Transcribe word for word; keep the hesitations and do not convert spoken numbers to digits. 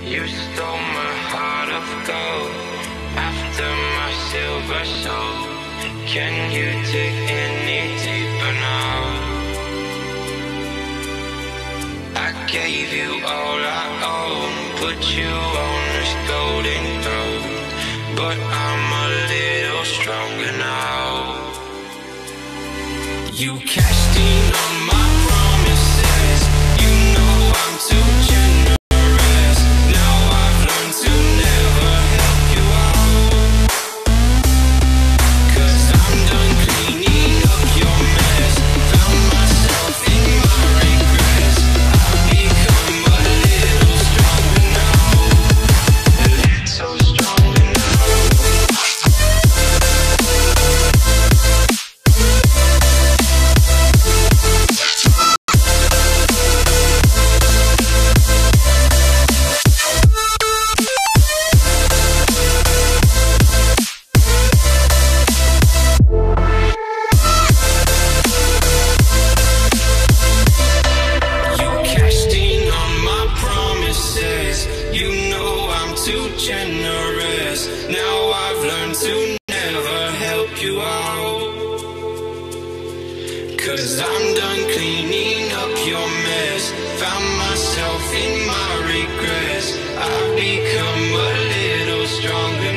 You stole my heart of gold after my silver soul. Can you dig any deeper now? I gave you all I own, put you on this golden throne, but I'm a little stronger now. You cashed in on my promises. You know I'm too generous. Now I've learned to never help you out, 'cause I'm done cleaning up your mess. Found myself in my regrets. I've become a little stronger now. A little stronger now. You know I'm too generous. Now I've learned to never help you out, 'cause I'm done cleaning up your mess. Found myself in my regrets. I've become a little stronger